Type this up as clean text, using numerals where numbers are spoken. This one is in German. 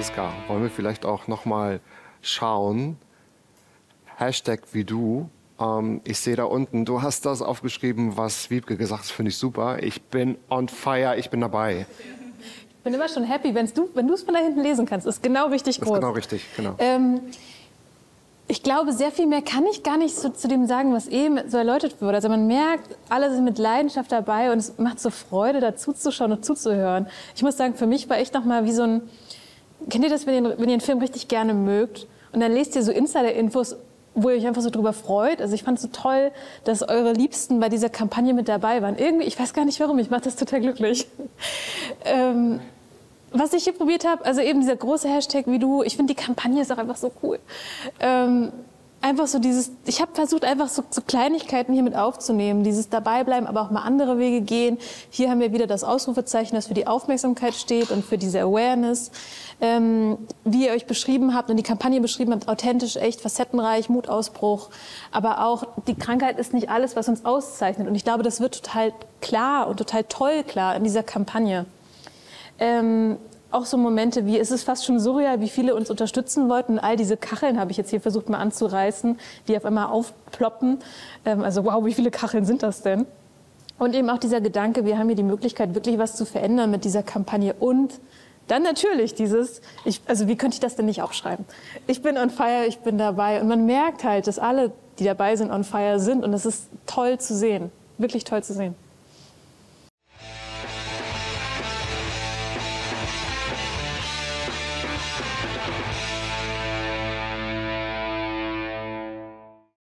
Franziska, wollen wir vielleicht auch noch mal schauen, Hashtag wie du. Ich sehe da unten, du hast das aufgeschrieben, was Wiebke gesagt hat, finde ich super. Ich bin on fire, ich bin dabei. Ich bin immer schon happy, wenn du es von da hinten lesen kannst. Das ist genau richtig groß. Das ist genau richtig, genau. Ich glaube, sehr viel mehr kann ich gar nicht so zu dem sagen, was eben so erläutert wurde. Also man merkt, alle sind mit Leidenschaft dabei und es macht so Freude, dazu zu schauen und zuzuhören. Ich muss sagen, für mich war echt noch mal wie so ein... Kennt ihr das, wenn ihr einen Film richtig gerne mögt und dann lest ihr so Insider-Infos, wo ihr euch einfach so drüber freut? Also ich fand es so toll, dass eure Liebsten bei dieser Kampagne mit dabei waren. Irgendwie, ich weiß gar nicht warum, ich mache das total glücklich. Was ich hier probiert habe, also eben dieser große Hashtag wie du, ich finde die Kampagne ist auch einfach so cool. Einfach so dieses, ich habe versucht einfach so Kleinigkeiten hier mit aufzunehmen, dieses Dabeibleiben, aber auch mal andere Wege gehen. Hier haben wir wieder das Ausrufezeichen, das für die Aufmerksamkeit steht und für diese Awareness. Wie ihr euch beschrieben habt und die Kampagne beschrieben habt, authentisch, echt, facettenreich, Mutausbruch. Aber auch die Krankheit ist nicht alles, was uns auszeichnet. Und ich glaube, das wird total klar und total toll klar in dieser Kampagne. Auch so Momente wie, es ist fast schon surreal, wie viele uns unterstützen wollten. Und all diese Kacheln habe ich jetzt hier versucht mal anzureißen, die auf einmal aufploppen. Also wow, wie viele Kacheln sind das denn? Und eben auch dieser Gedanke, wir haben hier die Möglichkeit, wirklich was zu verändern mit dieser Kampagne. Und dann natürlich dieses, also wie könnte ich das denn nicht aufschreiben? Ich bin on fire, ich bin dabei. Und man merkt halt, dass alle, die dabei sind, on fire sind. Und das ist toll zu sehen, wirklich toll zu sehen.